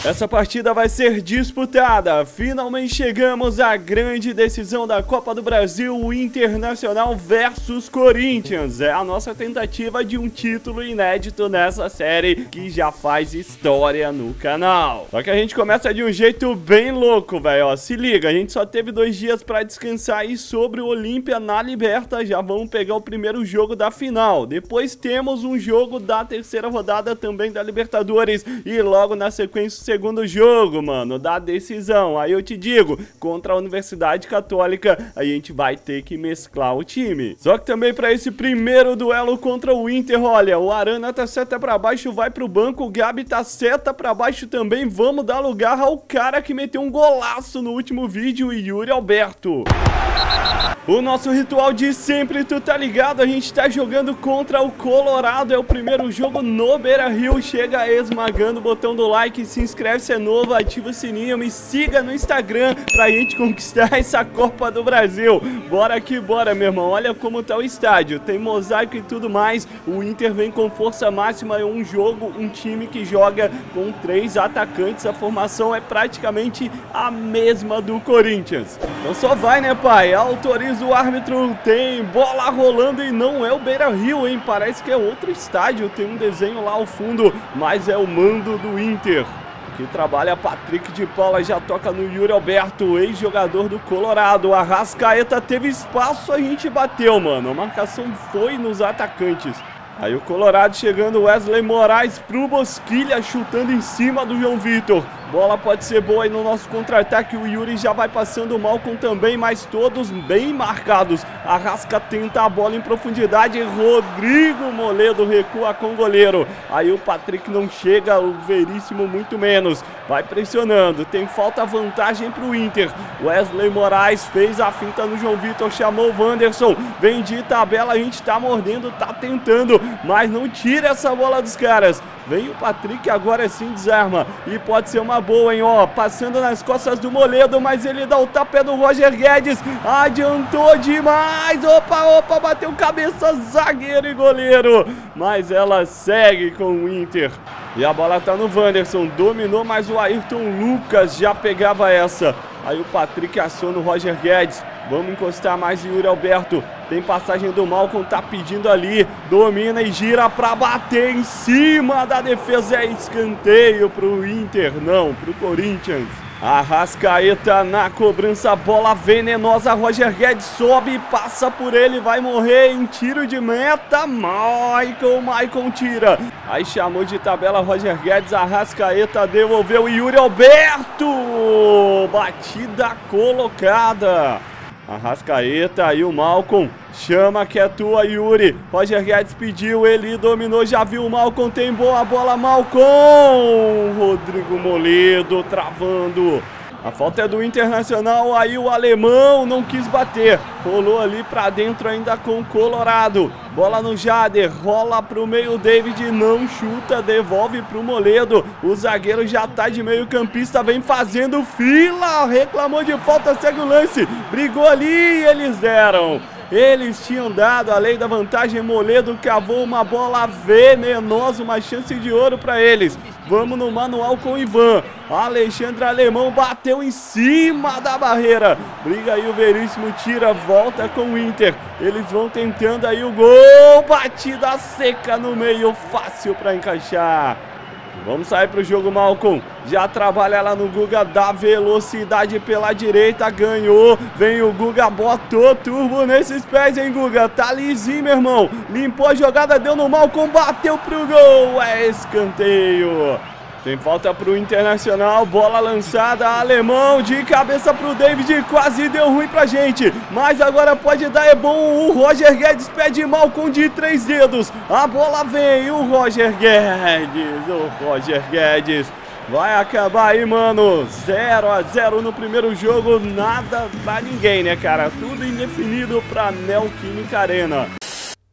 Essa partida vai ser disputada. Finalmente chegamos à grande decisão da Copa do Brasil, o Internacional versus Corinthians. É a nossa tentativa de um título inédito nessa série que já faz história no canal. Só que a gente começa de um jeito bem louco, velho. Ó, se liga, a gente só teve 2 dias pra descansar aí sobre o Olímpia na Liberta. Já vamos pegar o primeiro jogo da final. Depois temos um jogo da terceira rodada também da Libertadores. E logo na sequência segundo jogo, mano, da decisão. Aí eu te digo, contra a Universidade Católica, a gente vai ter que mesclar o time. Só que também pra esse primeiro duelo contra o Inter, olha, o Arana tá seta pra baixo, vai pro banco, o Gabi tá seta pra baixo também. Vamos dar lugar ao cara que meteu um golaço no último vídeo, o Yuri Alberto. O nosso ritual de sempre, tu tá ligado? A gente tá jogando contra o Colorado, é o primeiro jogo no Beira-Rio. Chega esmagando o botão do like, se inscreve se é novo, ativa o sininho, me siga no Instagram pra gente conquistar essa Copa do Brasil. Bora que bora, meu irmão. Olha como tá o estádio, tem mosaico e tudo mais. O Inter vem com força máxima, é um jogo, um time que joga com 3 atacantes. A formação é praticamente a mesma do Corinthians. Então só vai, né, pai? Autoriza o árbitro, tem bola rolando e não é o Beira-Rio, hein? Parece que é outro estádio, tem um desenho lá ao fundo, mas é o mando do Inter. Que trabalha Patrick de Paula, já toca no Yuri Alberto, ex-jogador do Colorado. A Arrascaeta teve espaço, a gente bateu, mano. A marcação foi nos atacantes. Aí o Colorado chegando, Wesley Moraes pro Bosquilha, chutando em cima do João Vitor. Bola pode ser boa aí no nosso contra-ataque, o Yuri já vai passando o Malcom também, mas todos bem marcados. Arrasca tenta a bola em profundidade, Rodrigo Moledo recua com o goleiro. Aí o Patrick não chega, o Veríssimo muito menos. Vai pressionando, tem falta vantagem pro Inter. Wesley Moraes fez a finta no João Vitor, chamou o Wanderson. Vem de tabela, a gente tá mordendo, tá tentando, mas não tira essa bola dos caras. Vem o Patrick, agora sim desarma. E pode ser uma boa, hein, ó. Passando nas costas do Moledo, mas ele dá o tapé do Roger Guedes. Adiantou demais. Opa, bateu cabeça, zagueiro e goleiro. Mas ela segue com o Inter. E a bola tá no Wanderson. Dominou, mas o Ayrton Lucas já pegava essa. Aí o Patrick aciona o Roger Guedes. Vamos encostar mais em Yuri Alberto. Tem passagem do Malcom, tá pedindo ali. Domina e gira pra bater em cima da defesa. É escanteio pro Inter, não, pro Corinthians. Arrascaeta na cobrança, bola venenosa. Roger Guedes sobe, passa por ele, vai morrer em tiro de meta. Maicon tira. Aí chamou de tabela Roger Guedes, Arrascaeta devolveu. Yuri Alberto, batida colocada. Arrascaeta, aí o Malcom chama que é tua, Yuri. Roger Guedes pediu, ele dominou, já viu o Malcom, tem boa bola, Malcom. Rodrigo Moledo travando. A falta é do Internacional, aí o alemão não quis bater. Rolou ali pra dentro ainda com o Colorado. Bola no Jader, rola pro meio, David não chuta, devolve pro Moledo. O zagueiro já tá de meio campista, vem fazendo fila. Reclamou de falta, segue o lance. Brigou ali e eles deram. Eles tinham dado a lei da vantagem, Moledo cavou uma bola venenosa, uma chance de ouro para eles. Vamos no manual com o Ivan. Alexandre Alemão bateu em cima da barreira. Briga aí o Veríssimo, tira, volta com o Inter. Eles vão tentando aí o gol. Batida seca no meio, fácil para encaixar. Vamos sair pro jogo, Malcom. Já trabalha lá no Guga, dá velocidade pela direita, ganhou. Vem o Guga, botou turbo nesses pés, hein, Guga. Tá lisinho, meu irmão. Limpou a jogada, deu no Malcom, bateu pro gol. É escanteio. Tem falta pro Internacional, bola lançada, alemão de cabeça pro David, quase deu ruim pra gente, mas agora pode dar, é bom, o Roger Guedes pede Malcom de 3 dedos, a bola vem, o Roger Guedes vai acabar aí, mano, 0-0 no primeiro jogo, nada pra ninguém, né, cara, tudo indefinido pra Neoquímica Arena.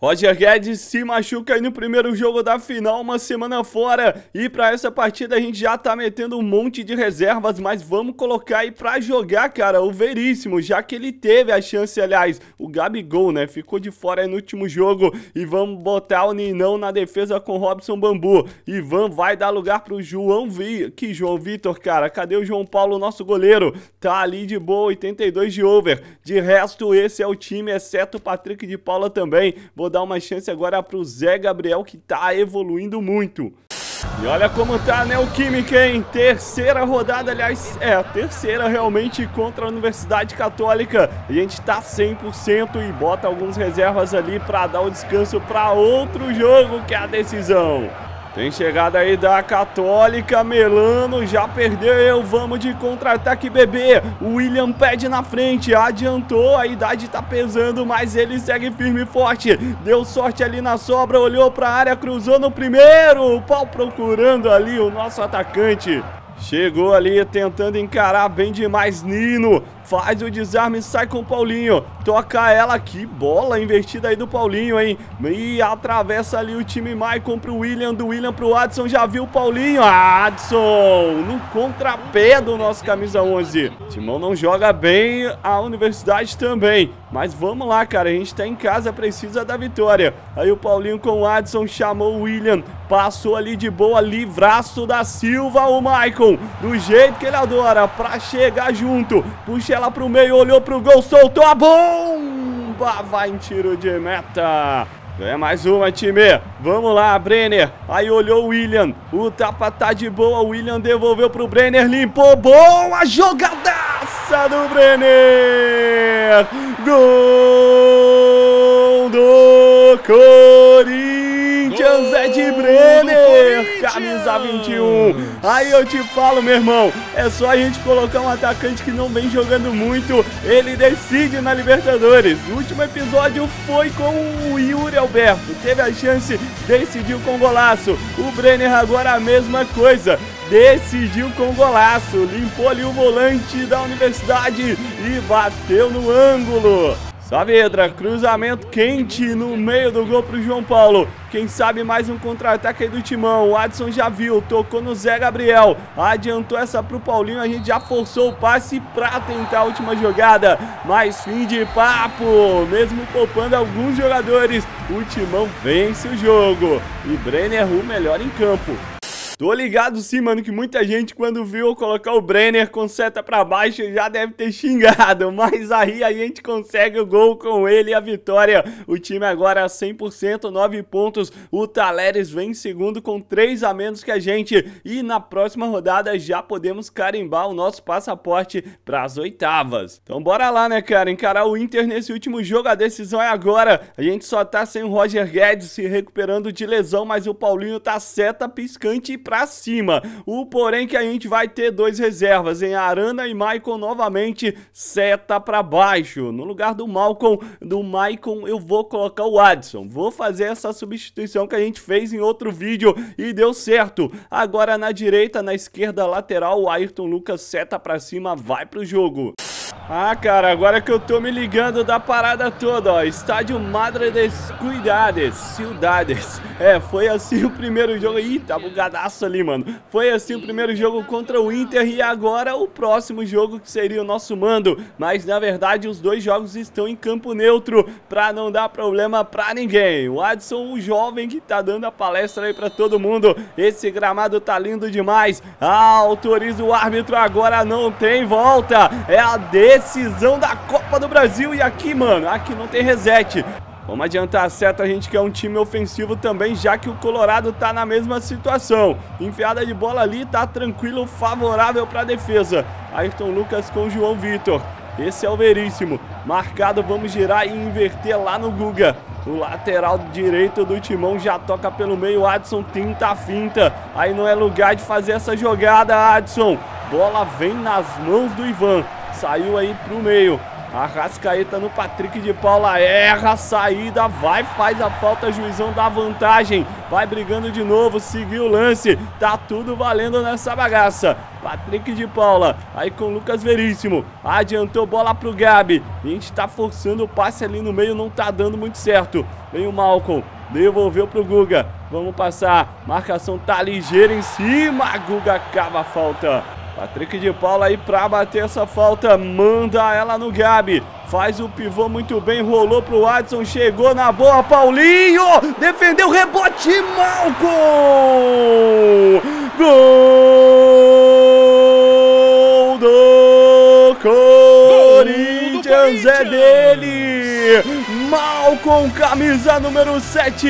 Roger Guedes se machuca aí no primeiro jogo da final, uma semana fora. E pra essa partida a gente já tá metendo um monte de reservas, mas vamos colocar aí pra jogar, cara, o Veríssimo, já que ele teve a chance, aliás, o Gabigol, né, ficou de fora aí no último jogo. E vamos botar o Ninão na defesa com Robson Bambu. Ivan vai dar lugar pro João Vitor, cara, cadê o João Paulo, nosso goleiro? Tá ali de boa, 82 de over. De resto, esse é o time, exceto o Patrick de Paula também. Vou dar uma chance agora pro Zé Gabriel, que tá evoluindo muito. E olha como tá, né, o Química, hein? Terceira rodada, aliás, terceira realmente contra a Universidade Católica. A gente tá 100% e bota alguns reservas ali pra dar o descanso pra outro jogo, que é a decisão. Tem chegada aí da Católica, Melano já perdeu, vamos de contra-ataque, bebê. O William pede na frente, adiantou, a idade tá pesando, mas ele segue firme e forte. Deu sorte ali na sobra, olhou pra área, cruzou no primeiro, o pau procurando ali o nosso atacante. Chegou ali tentando encarar bem demais, Nino. Faz o desarme e sai com o Paulinho. Toca ela, que bola invertida aí do Paulinho, hein? E atravessa ali o time Maicon pro William, do William pro Adson. Já viu o Paulinho? Adson no contrapé do nosso camisa 11. Timão não joga bem, a Universidade também. Mas vamos lá, cara, a gente tá em casa, precisa da vitória. Aí o Paulinho com o Adson chamou o William. Passou ali de boa, livraço da Silva, o Maicon. Do jeito que ele adora, pra chegar junto. Puxa ela pro meio, olhou pro gol, soltou a bomba, vai em tiro de meta. É mais uma, time. Vamos lá, Brenner. Aí olhou o William. O tapa tá de boa. O William devolveu pro Brenner. Limpou. Boa jogadaça do Brenner. Gol do Corinthians. É de Brenner. Camisa 21. Aí eu te falo, meu irmão. É só a gente colocar um atacante que não vem jogando muito. Ele decide na Libertadores. O último episódio foi com o Yuri Alberto. Teve a chance, decidiu com golaço. O Brenner agora a mesma coisa. Decidiu com golaço. Limpou ali o volante da Universidade e bateu no ângulo. Saavedra, cruzamento quente no meio do gol pro João Paulo. Quem sabe mais um contra-ataque aí do Timão. O Adson já viu, tocou no Zé Gabriel. Adiantou essa pro Paulinho, a gente já forçou o passe pra tentar a última jogada. Mas fim de papo, mesmo poupando alguns jogadores, o Timão vence o jogo. E Brenner o melhor em campo. Tô ligado sim, mano, que muita gente quando viu eu colocar o Brenner com seta pra baixo já deve ter xingado, mas aí a gente consegue o gol com ele e a vitória. O time agora 100%, 9 pontos, o Taleres vem em segundo com 3 a menos que a gente e na próxima rodada já podemos carimbar o nosso passaporte pras oitavas. Então bora lá, né, cara, encarar o Inter nesse último jogo, a decisão é agora. A gente só tá sem o Roger Guedes se recuperando de lesão, mas o Paulinho tá seta piscante pra cima. O porém que a gente vai ter 2 reservas, em Arana e Maicon novamente, seta pra baixo. No lugar do Maicon eu vou colocar o Adson. Vou fazer essa substituição que a gente fez em outro vídeo e deu certo. Agora na direita, na esquerda lateral, o Ayrton Lucas seta pra cima, vai pro jogo. Ah, cara, agora que eu tô me ligando da parada toda, ó, Estádio Madre Descuidades, Ciudades. Foi assim o primeiro jogo. Ih, tá bugadaço ali, mano. Foi assim o primeiro jogo contra o Inter e agora o próximo jogo que seria o nosso mando. Mas, na verdade, os 2 jogos estão em campo neutro pra não dar problema pra ninguém. O Adson, o jovem que tá dando a palestra aí pra todo mundo. Esse gramado tá lindo demais. Autoriza o árbitro, agora não tem volta. É a decisão da Copa do Brasil e aqui, mano, aqui não tem reset. Vamos adiantar a seta, a gente quer um time ofensivo também, já que o Colorado tá na mesma situação. Enfiada de bola ali, tá tranquilo, favorável pra defesa. Ayrton Lucas com João Vitor. Esse é o Veríssimo. Marcado, vamos girar e inverter lá no Guga. O lateral direito do Timão já toca pelo meio, Adson tenta a finta. Aí não é lugar de fazer essa jogada, Adson. Bola vem nas mãos do Ivan. Saiu aí pro meio. Arrascaeta no Patrick de Paula, erra a saída, faz a falta, juizão dá vantagem, vai brigando de novo, seguiu o lance, tá tudo valendo nessa bagaça. Patrick de Paula, aí com Lucas Veríssimo, adiantou bola pro Gabi, a gente tá forçando o passe ali no meio, não tá dando muito certo. Vem o Malcolm, devolveu pro Guga, vamos passar, marcação tá ligeira em cima, Guga cava a falta. Patrick de Paula aí pra bater essa falta, manda ela no Gabi, faz o pivô muito bem, rolou pro Adson, chegou na boa, Paulinho, defendeu, rebote, Malcolm, gol do Corinthians, é dele, Malcolm, camisa número 7,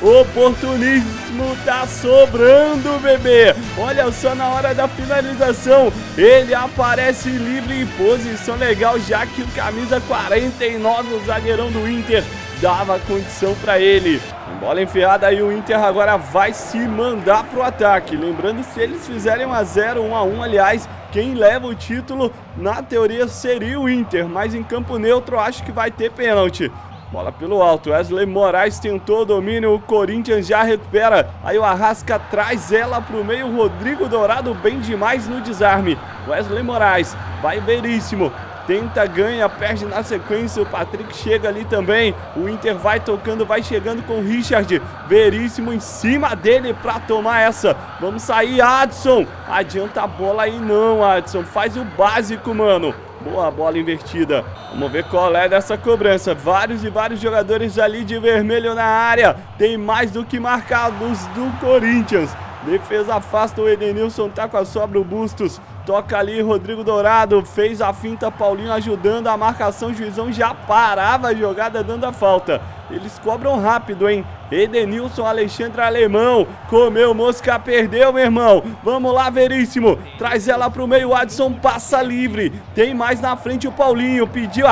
oportunismo tá sobrando, bebê. Olha só, na hora da finalização, ele aparece livre em posição legal, já que o camisa 49, o zagueirão do Inter, dava condição para ele. Bola enfiada e o Inter agora vai se mandar pro ataque. Lembrando, se eles fizerem 1 a 0, 1 a 1, aliás, quem leva o título, na teoria, seria o Inter, mas em campo neutro acho que vai ter pênalti. Bola pelo alto, Wesley Moraes tentou o domínio, o Corinthians já recupera. Aí o Arrasca traz ela pro meio, Rodrigo Dourado bem demais no desarme. Wesley Moraes, vai Veríssimo, tenta, ganha, perde na sequência, o Patrick chega ali também. O Inter vai tocando, vai chegando com o Richard, Veríssimo em cima dele pra tomar essa. Vamos sair, Adson, adianta a bola aí não, Adson, faz o básico, mano. Boa bola invertida. Vamos ver qual é dessa cobrança. Vários e vários jogadores ali de vermelho na área. Tem mais do que marcados do Corinthians. Defesa afasta, o Edenilson tá com a sobra, o Bustos toca ali, Rodrigo Dourado fez a finta, Paulinho ajudando a marcação, o juizão já parava a jogada dando a falta. Eles cobram rápido, hein? Edenilson, Alexandre Alemão, comeu mosca, perdeu, meu irmão. Vamos lá, Veríssimo, traz ela pro meio, o Adson passa livre. Tem mais na frente o Paulinho, pediu,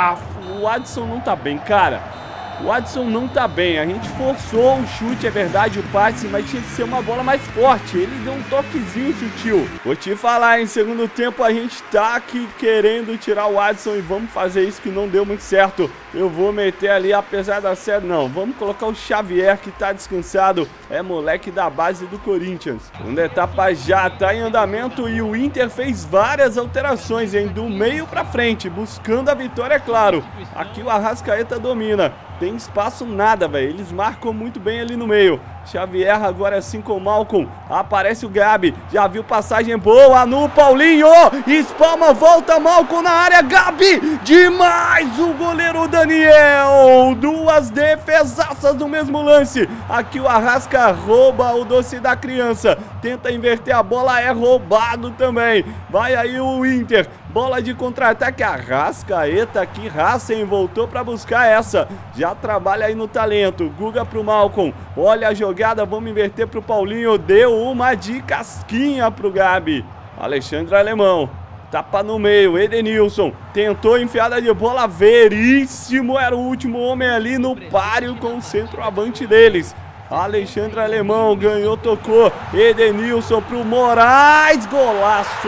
o Adson não tá bem, cara. O Adson não tá bem, a gente forçou o chute, é verdade, o passe, mas tinha que ser uma bola mais forte. Ele deu um toquezinho sutil. Vou te falar, em segundo tempo a gente tá aqui querendo tirar o Adson e vamos fazer isso que não deu muito certo. Eu vou meter ali, apesar da série, não, vamos colocar o Xavier que tá descansado, é moleque da base do Corinthians. Segunda etapa já tá em andamento e o Inter fez várias alterações, hein, do meio pra frente, buscando a vitória, é claro. Aqui o Arrascaeta domina. Tem espaço nada, velho. Eles marcam muito bem ali no meio. Xavier agora assim com o Malcolm. Aparece o Gabi. Já viu passagem boa no Paulinho. Espalma, volta Malcolm na área. Gabi, demais o goleiro Daniel. Duas defesaças no mesmo lance. Aqui o Arrasca rouba o doce da criança. Tenta inverter a bola, é roubado também. Vai aí o Inter. Bola de contra-ataque, Arrascaeta aqui, Racing voltou para buscar essa. Já trabalha aí no talento, Guga pro Malcolm. Olha a jogada, vamos inverter pro Paulinho. Deu uma de casquinha pro Gabi. Alexandre Alemão, tapa no meio, Edenilson. Tentou enfiada de bola, Veríssimo era o último homem ali no páreo com o centroavante deles. Alexandre Alemão ganhou, tocou. Edenilson pro Moraes, golaço!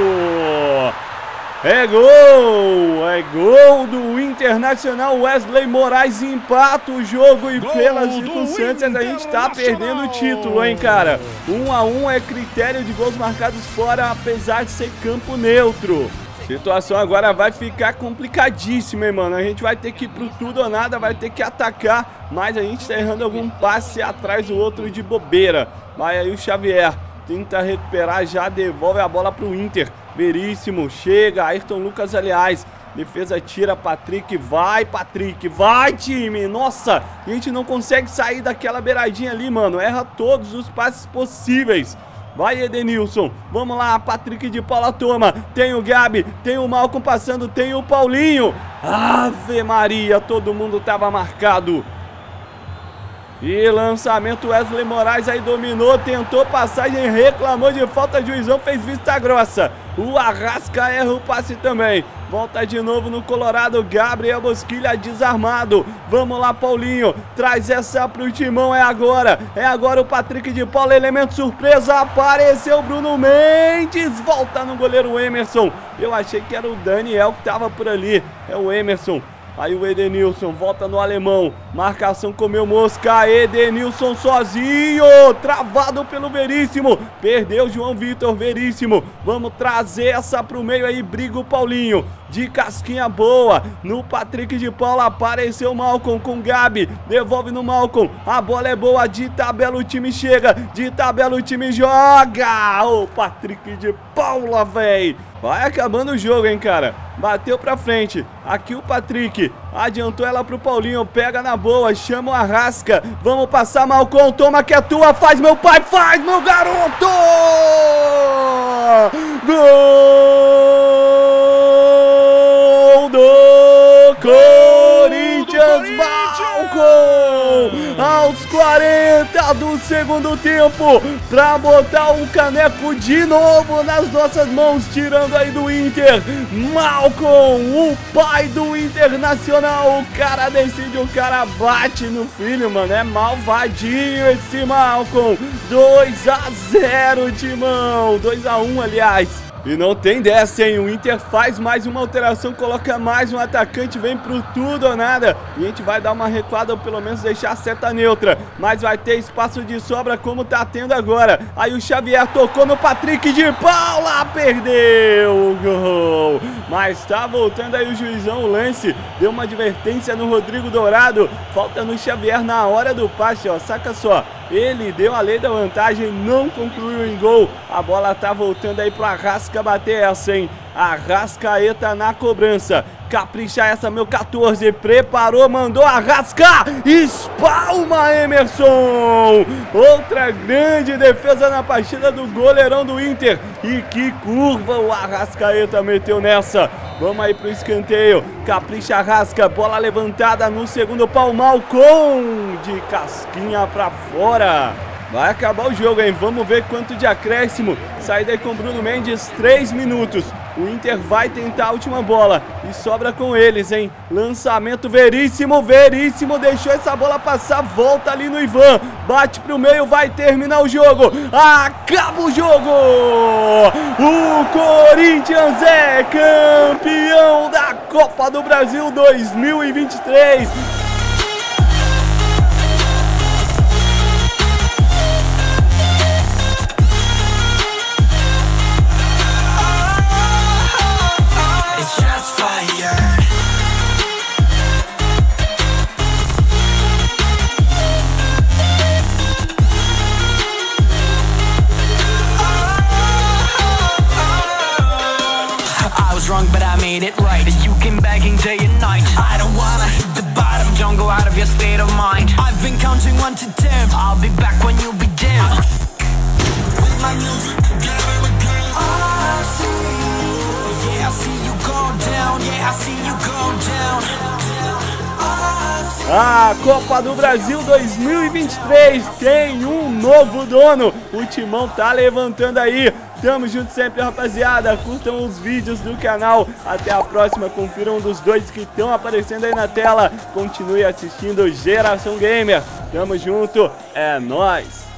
É gol do Internacional, Wesley Moraes empata o jogo e pelas circunstâncias a gente tá perdendo o título, hein, cara. 1 a 1 é critério de gols marcados fora, apesar de ser campo neutro. Situação agora vai ficar complicadíssima, hein, mano. A gente vai ter que ir pro tudo ou nada, vai ter que atacar, mas a gente tá errando algum passe atrás do outro de bobeira. Vai aí o Xavier, tenta recuperar, já devolve a bola pro Inter. Veríssimo, chega, Ayrton Lucas, aliás, defesa tira, Patrick, vai time, nossa, a gente não consegue sair daquela beiradinha ali, mano, erra todos os passes possíveis. Vai Edenilson, vamos lá, Patrick de Paula toma, tem o Gabi, tem o Malcolm passando, tem o Paulinho, Ave Maria, todo mundo tava marcado. E lançamento, Wesley Moraes aí dominou, tentou passagem, reclamou de falta, juizão fez vista grossa. O Arrasca erra o passe também. Volta de novo no Colorado, Gabriel Bosquilha desarmado. Vamos lá, Paulinho, traz essa pro Timão, é agora o Patrick de Paula, elemento surpresa, apareceu Bruno Mendes, volta no goleiro Emerson. Eu achei que era o Daniel que tava por ali, é o Emerson. Aí o Edenilson volta no alemão. Marcação comeu mosca. Edenilson sozinho. Travado pelo Veríssimo. Perdeu João Vitor. Veríssimo. Vamos trazer essa pro meio aí. Briga o Paulinho. De casquinha boa. No Patrick de Paula apareceu o Malcom com o Gabi. Devolve no Malcom. A bola é boa. De tabela o time chega. De tabela o time joga. O Patrick de Paula, véi. Vai acabando o jogo, hein, cara. Bateu pra frente. Aqui o Patrick. Adiantou ela pro Paulinho. Pega na boa. Chama o Arrasca. Vamos passar, Malcom. Toma que é tua. Faz, meu pai. Faz, meu garoto. Gol do Corinthians. Malcom. Aos 40 do segundo tempo. Pra botar um caneco de novo nas nossas mãos. Tirando aí do Inter. Malcom, o pai do Internacional. O cara decide, o cara bate no filho, mano. É malvadinho esse Malcom. 2-0, Timão. 2-1, aliás. E não tem dessa, hein? O Inter faz mais uma alteração, coloca mais um atacante, vem pro tudo ou nada. E a gente vai dar uma recuada ou pelo menos deixar a seta neutra. Mas vai ter espaço de sobra como tá tendo agora. Aí o Xavier tocou no Patrick de Paula, perdeu o gol. Mas tá voltando aí o juizão, o lance. Deu uma advertência no Rodrigo Dourado. Falta no Xavier na hora do passe, ó. Saca só. Ele deu a lei da vantagem, não concluiu em gol. A bola tá voltando aí pro Arrasca bater essa, hein? Arrascaeta na cobrança. Capricha essa, meu 14. Preparou, mandou Arrasca. Espalma, Emerson. Outra grande defesa na partida do goleirão do Inter. E que curva o Arrascaeta meteu nessa. Vamos aí pro escanteio. Capricha, Arrasca. Bola levantada no segundo pau. Malcom de casquinha pra fora. Vai acabar o jogo, hein? Vamos ver quanto de acréscimo. Saída aí com Bruno Mendes, 3 minutos. O Inter vai tentar a última bola. E sobra com eles, hein? Lançamento Veríssimo. Veríssimo deixou essa bola passar. Volta ali no Ivan. Bate pro meio, vai terminar o jogo. Acaba o jogo. O Corinthians é campeão da Copa do Brasil 2023. Wrong, but I made it right. You came begging day and night. I don't wanna hit the bottom. Don't go out of your state of mind. I've been counting 1 to 10. I'll be back when you be dim. With my music again and again. I see you. Yeah, I see you go down. Yeah, I see you go down. A Copa do Brasil 2023 tem um novo dono. O Timão tá levantando aí. Tamo junto sempre, rapaziada. Curtam os vídeos do canal. Até a próxima. Confiram um dos dois que estão aparecendo aí na tela. Continue assistindo Geração Gamer. Tamo junto. É nóis.